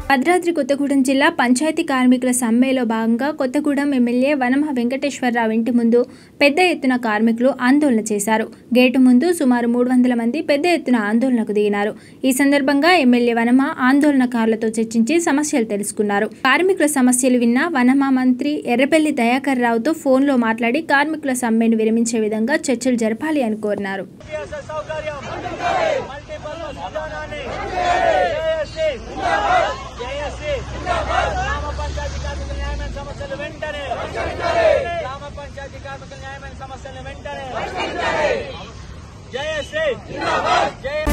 భద్రాద్రి కొత్తగూడెం జిల్లా పంచాయతీ కార్మికుల సమ్మెలో భాగంగా కొత్తగూడెం ఎమ్మెల్యే వనమ వెంకటేశ్వరరావు ఇంటి ముందు పెద్ద ఎత్తున కార్మికులు ఆందోళన చేశారు. గేటు ముందు సుమారు 300 మంది పెద్ద ఎత్తున ఆందోళనకు దిగినారు. ఈ సందర్భంగా ఎమ్మెల్యే వనమ ఆందోళనకారులతో చర్చించి సమస్యలు తెలుసుకున్నారు. కార్మికుల సమస్యలు విన్న వనమ మంత్రి ఎర్రబెల్లి దయాకర్ రావుతో ఫోన్లో మాట్లాడి కార్మికుల సమ్మెను విరమించే విధంగా చర్చలు జరపాలి అని కోరినారు. జయ శ్రీ